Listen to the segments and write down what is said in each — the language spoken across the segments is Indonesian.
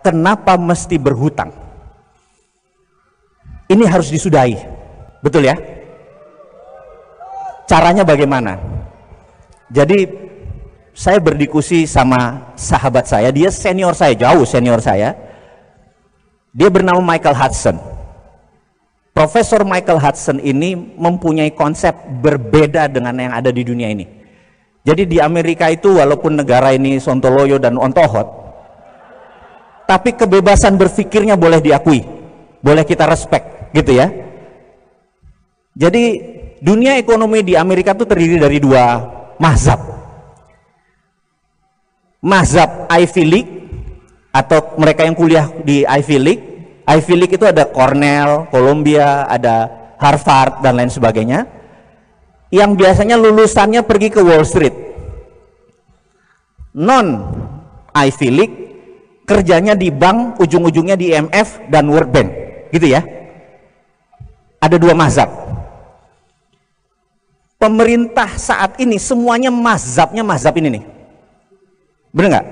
kenapa mesti berhutang? Ini harus disudahi, betul ya? Caranya bagaimana? Jadi saya berdiskusi sama sahabat saya, dia senior saya, jauh senior saya. Dia bernama Michael Hudson. Profesor Michael Hudson ini mempunyai konsep berbeda dengan yang ada di dunia ini. Jadi di Amerika itu walaupun negara ini sontoloyo dan ontohot, tapi kebebasan berpikirnya boleh diakui, boleh kita respect, gitu ya. Jadi dunia ekonomi di Amerika itu terdiri dari dua mazhab. Mazhab Ivy League, atau mereka yang kuliah di Ivy League. Ivy League itu ada Cornell, Columbia, ada Harvard dan lain sebagainya, yang biasanya lulusannya pergi ke Wall Street. Non Ivy League kerjanya di bank, ujung-ujungnya di IMF dan World Bank, gitu ya. Ada dua mazhab. Pemerintah saat ini semuanya mazhabnya mazhab ini nih, bener nggak?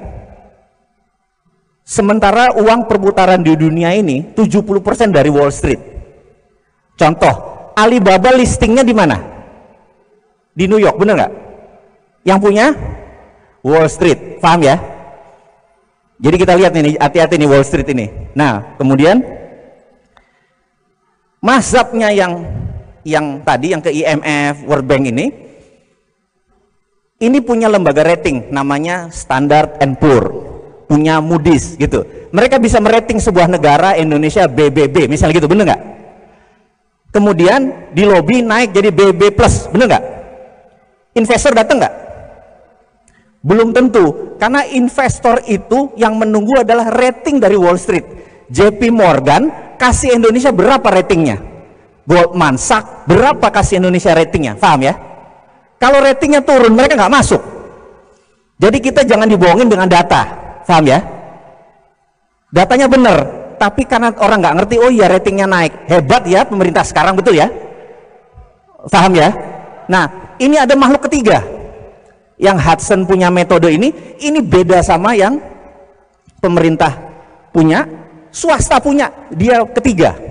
Sementara uang perputaran di dunia ini 70% dari Wall Street. Contoh, Alibaba listingnya di mana? Di New York, bener nggak? Yang punya Wall Street, paham ya? Jadi kita lihat ini, hati-hati nih Wall Street ini. Nah, kemudian mazhabnya yang tadi yang ke IMF, World Bank ini punya lembaga rating namanya Standard and Poor, punya Moody's gitu. Mereka bisa merating sebuah negara, Indonesia BBB misalnya gitu, bener nggak? Kemudian di lobby naik jadi BB plus, bener nggak? Investor datang nggak? Belum tentu, karena investor itu yang menunggu adalah rating dari Wall Street. JP Morgan kasih Indonesia berapa ratingnya? Goldman Sachs berapa kasih Indonesia ratingnya? Paham ya? Kalau ratingnya turun, mereka nggak masuk. Jadi kita jangan dibohongin dengan data. Paham ya? Datanya benar, tapi karena orang nggak ngerti, oh iya ratingnya naik, hebat ya pemerintah sekarang, betul ya? Paham ya? Nah, ini ada makhluk ketiga yang Hudson punya metode ini beda sama yang pemerintah punya, swasta punya, dia ketiga.